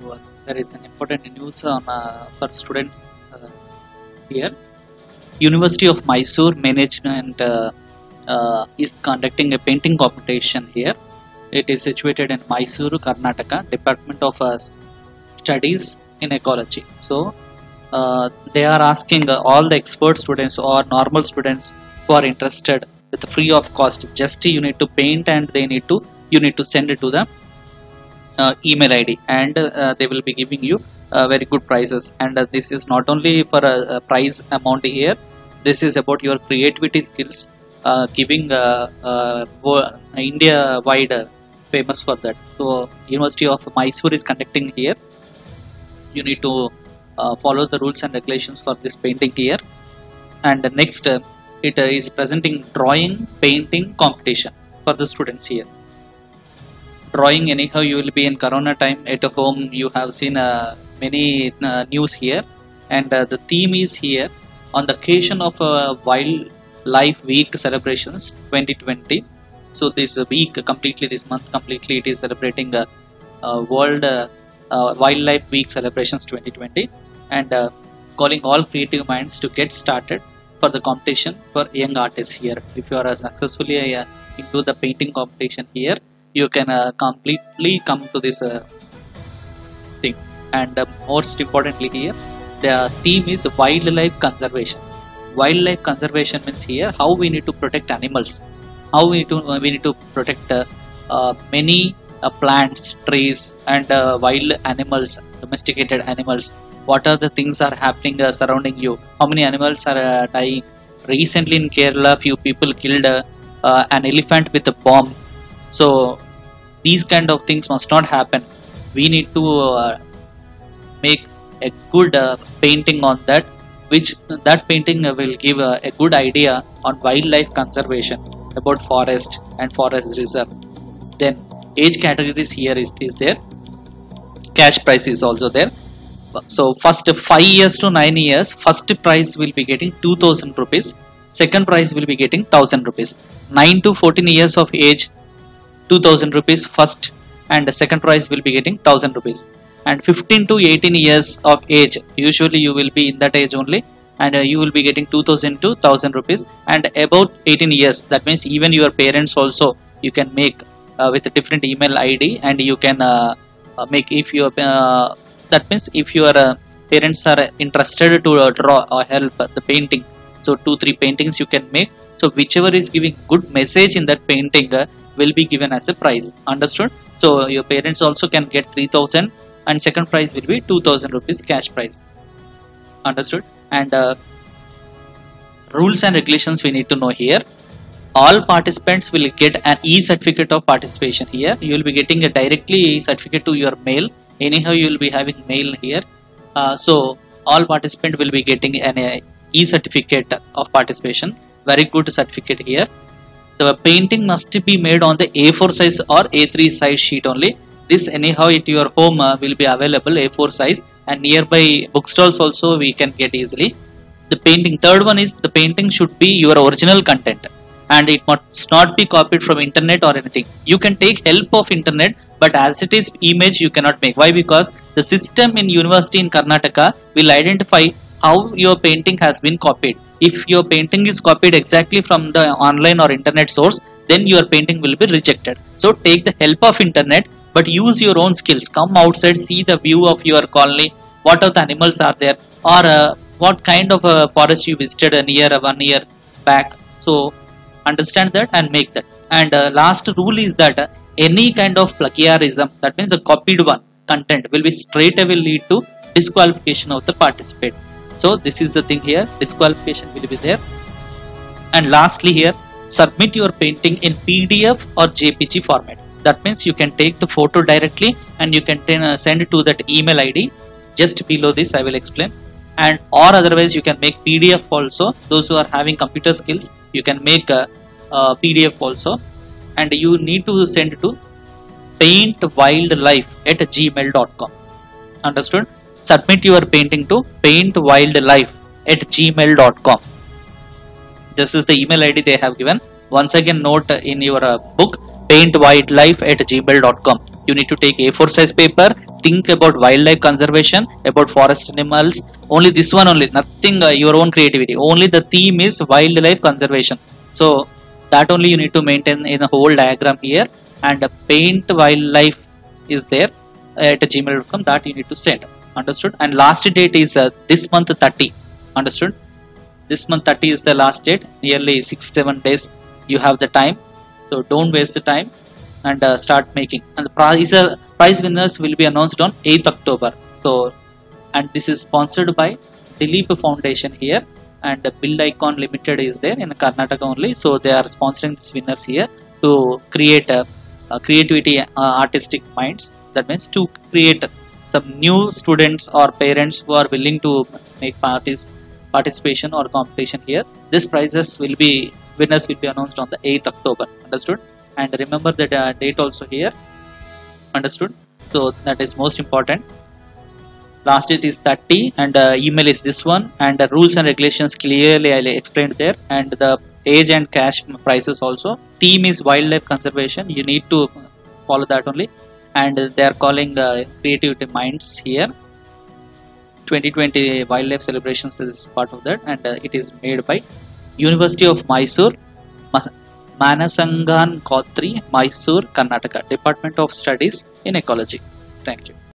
there is an important news on for students here. University of Mysore Management is conducting a painting competition here. It is situated in Mysuru, Karnataka, Department of Studies in Ecology. So they are asking all the expert students or normal students who are interested with free of cost. Just you need to paint and you need to send it to the email ID, and they will be giving you very good prizes. And this is not only for a prize amount here. This is about your creativity skills, giving India wide famous for that. So University of Mysore is conducting here. You need to follow the rules and regulations for this painting here. And next it is presenting drawing painting competition for the students here. Drawing, anyhow you will be in corona time at home. You have seen many news here, and the theme is here on the occasion of Wildlife Week celebrations 2020. So this week completely, this month completely, it is celebrating World Wildlife Week celebrations 2020, and calling all creative minds to get started for the competition for young artists here. If you are successfully into the painting competition here, you can completely come to this thing. And most importantly here, the theme is wildlife conservation. Wildlife conservation means here how we need to protect animals, how we need to protect many plants, trees, and wild animals, domesticated animals. What are the things are happening surrounding you? How many animals are dying? Recently in Kerala, few people killed an elephant with a bomb. So these kind of things must not happen. We need to make a good painting on that, which that painting will give a good idea on wildlife conservation, about forest and forest reserve. Then age categories here is there. Cash price is also there. So first 5 years to 9 years, first prize will be getting 2000 rupees. Second prize will be getting 1000 rupees. 9 to 14 years of age, 2000 rupees first, and the second prize will be getting 1000 rupees. And 15 to 18 years of age, usually you will be in that age only, and you will be getting 2000 to 1000 rupees. And about 18 years, that means even your parents also you can make with a different email ID, and you can make, if you that means if your parents are interested to draw or help the painting, so 2-3 paintings you can make. So whichever is giving good message in that painting will be given as a prize. Understood? So your parents also can get 3000, and second prize will be 2000 rupees cash prize. Understood? And rules and regulations we need to know here. All participants will get an e-certificate of participation here. You will be getting a directly certificate to your mail. Anyhow you will be having mail here. So all participants will be getting an e-certificate of participation. Very good certificate here. The painting must be made on the A4 size or A3 size sheet only. This anyhow at your home will be available A4 size, and nearby bookstalls also we can get easily. The painting, third one is the painting should be your original content, and it must not be copied from internet or anything. You can take help of internet, but as it is image you cannot make. Why? Because the system in university in Karnataka will identify how your painting has been copied. If your painting is copied exactly from the online or internet source, then your painting will be rejected. So take the help of internet, but use your own skills. Come outside, see the view of your colony, what are the animals are there, or what kind of a forest you visited near 1 year back. So understand that and make that. And last rule is that any kind of plagiarism, that means the copied one content, will be straight away lead to disqualification of the participant. So this is the thing here, disqualification will be there. And lastly here, submit your painting in PDF or JPG format. That means you can take the photo directly and you can send it to that email ID. Just below this I will explain. And or otherwise you can make PDF also. Those who are having computer skills, you can make a PDF also. And you need to send to paintwildlife@gmail.com. Understood? Submit your painting to paintwildlife@gmail.com. This is the email ID they have given. Once again note in your book, paintwildlife@gmail.com. You need to take A4 size paper, think about wildlife conservation, about forest animals, only this one only, nothing your own creativity, only the theme is wildlife conservation. So that only you need to maintain in a whole diagram here, and paint wildlife is there at gmail.com, that you need to send. Understood? And last date is this month 30. Understood? This month 30 is the last date, nearly 6-7 days you have the time, so don't waste the time and start making. And the prize winners will be announced on 8th October. So, and this is sponsored by Dileep Foundation here, and Build Icon Limited is there in Karnataka only, so they are sponsoring these winners here to create creativity, artistic minds. That means to create some new students or parents who are willing to make participation or competition here. This prizes will be, winners will be announced on the 8th October. Understood? And remember the date also here. Understood? So that is most important. Last date is 30, and email is this one, and the rules and regulations clearly I explained there, and the age and cash prices also. Theme is wildlife conservation, you need to follow that only, and they are calling creativity minds here. 2020 wildlife celebrations is part of that, and it is made by University of Mysore, Manasangan Kotri, Mysore, Karnataka, Department of Studies in Ecology. Thank you.